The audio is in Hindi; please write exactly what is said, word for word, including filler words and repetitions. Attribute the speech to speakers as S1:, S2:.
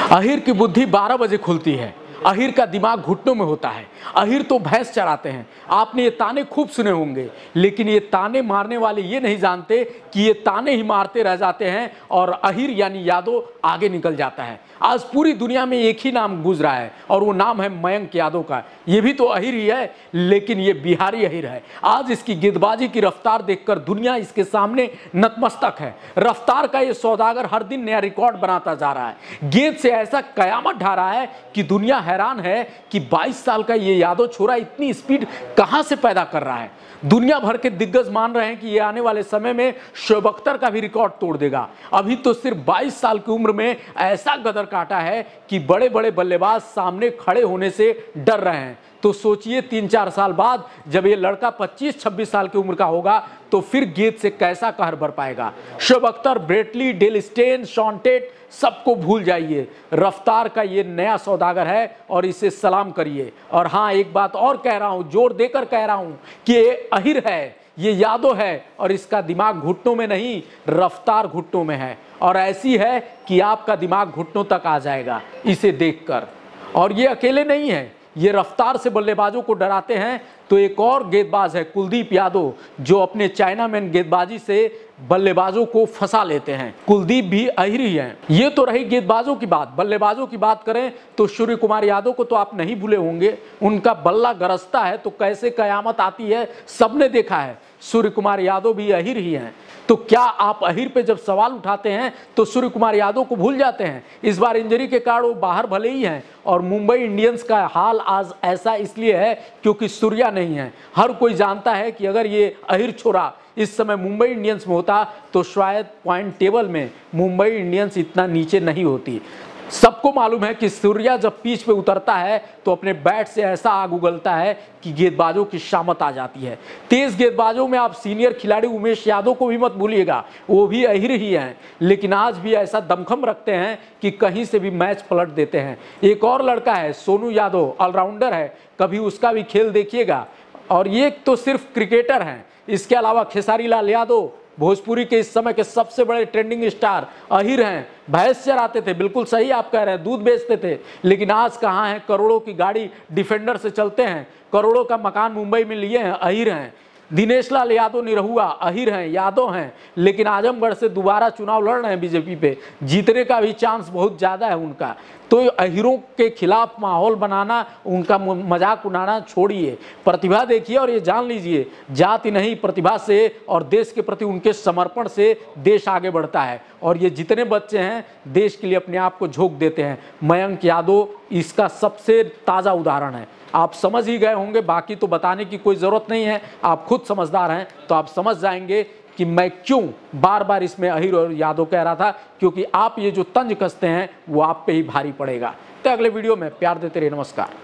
S1: अहिर की बुद्धि बारह बजे खुलती है। अहिर का दिमाग घुटनों में होता है। अहिर तो भैंस चराते हैं। आपने ये ताने खूब सुने होंगे, लेकिन ये ताने मारने वाले ये नहीं जानते कि ये ताने ही मारते रह जाते हैं और अहिर यानी यादव आगे निकल जाता है। आज पूरी दुनिया में एक ही नाम गूंज रहा है और वो नाम है मयंक यादव का। ये भी तो अहिर ही है, लेकिन ये बिहारी अहिर है। आज इसकी गेंदबाजी की रफ्तार देखकर दुनिया इसके सामने नतमस्तक है। रफ्तार का ये सौदागर हर दिन नया रिकॉर्ड बनाता जा रहा है। गेंद से ऐसा कयामत ढा रहा है कि दुनिया हैरान है कि बाईस साल का ये यादव छोरा इतनी स्पीड कहां से पैदा कर रहा है। दुनिया भर के दिग्गज मान रहे हैं कि ये आने वाले समय में शोएब अख्तर का भी रिकॉर्ड तोड़ देगा। अभी तो सिर्फ बाईस साल की उम्र में ऐसा गदर काटा है कि बड़े बड़े बल्लेबाज सामने खड़े होने से डर रहे हैं। तो सोचिए तीन चार साल बाद जब ये लड़का पच्चीस छब्बीस साल की उम्र का होगा तो फिर गेंद से कैसा कहर बर पाएगा। Shoaib Akhtar, Brett Lee, Dale Steyn, Shaun Tait सबको भूल जाइए। रफ्तार का ये नया सौदागर है और इसे सलाम करिए। और हाँ, एक बात और कह रहा हूं, जोर देकर कह रहा हूं कि ये अहिर है, ये यादव है और इसका दिमाग घुटनों में नहीं, रफ्तार घुटनों में है। और ऐसी है कि आपका दिमाग घुटनों तक आ जाएगा इसे देखकर। और ये अकेले नहीं है, ये रफ्तार से बल्लेबाजों को डराते हैं। तो एक और गेंदबाज है कुलदीप यादव, जो अपने चाइना मैन गेंदबाजी से बल्लेबाजों को फंसा लेते हैं। कुलदीप भी अहिर ही हैं। ये तो रही गेंदबाजों की बात। बल्लेबाजों की बात करें तो सूर्य कुमार यादव को तो आप नहीं भूले होंगे। उनका बल्ला गरजता है तो कैसे कयामत आती है सबने देखा है। सूर्य कुमार यादव भी अहिर ही हैं। तो क्या आप अहिर पे जब सवाल उठाते हैं तो सूर्य कुमार यादव को भूल जाते हैं? इस बार इंजरी के कारण वो बाहर भले ही हैं और मुंबई इंडियंस का हाल आज ऐसा इसलिए है क्योंकि सूर्या नहीं है। हर कोई जानता है कि अगर ये अहिर छोरा इस समय मुंबई इंडियंस में होता तो शायद पॉइंट टेबल में मुंबई इंडियंस इतना नीचे नहीं होती। सबको मालूम है कि सूर्या जब पिच पे उतरता है तो अपने बैट से ऐसा आग उगलता है कि गेंदबाजों की शामत आ जाती है। तेज गेंदबाजों में आप सीनियर खिलाड़ी उमेश यादव को भी मत भूलिएगा, वो भी अहिर ही हैं, लेकिन आज भी ऐसा दमखम रखते हैं कि कहीं से भी मैच पलट देते हैं। एक और लड़का है सोनू यादव, ऑलराउंडर है, कभी उसका भी खेल देखिएगा। और ये तो सिर्फ क्रिकेटर हैं, इसके अलावा खेसारी लाल यादव भोजपुरी के इस समय के सबसे बड़े ट्रेंडिंग स्टार अहिर हैं। भैंस चराते थे, बिल्कुल सही आप कह रहे हैं, दूध बेचते थे, लेकिन आज कहाँ हैं? करोड़ों की गाड़ी डिफेंडर से चलते हैं, करोड़ों का मकान मुंबई में लिए हैं, अहिर हैं। दिनेश लाल यादव निरहुआ अहिर हैं, यादव हैं, लेकिन आजमगढ़ से दोबारा चुनाव लड़ रहे हैं बीजेपी पे, जीतने का भी चांस बहुत ज़्यादा है उनका। तो अहिरों के खिलाफ माहौल बनाना, उनका मजाक उड़ाना छोड़िए, प्रतिभा देखिए और ये जान लीजिए जाति नहीं, प्रतिभा से और देश के प्रति उनके समर्पण से देश आगे बढ़ता है। और ये जितने बच्चे हैं देश के लिए अपने आप को झोंक देते हैं। मयंक यादव इसका सबसे ताज़ा उदाहरण है। आप समझ ही गए होंगे, बाकी तो बताने की कोई ज़रूरत नहीं है, आप खुद समझदार हैं तो आप समझ जाएंगे कि मैं क्यों बार बार इसमें अहिर और यादव कह रहा था, क्योंकि आप ये जो तंज कसते हैं वो आप पे ही भारी पड़ेगा। तो अगले वीडियो में प्यार देते रहिए। नमस्कार।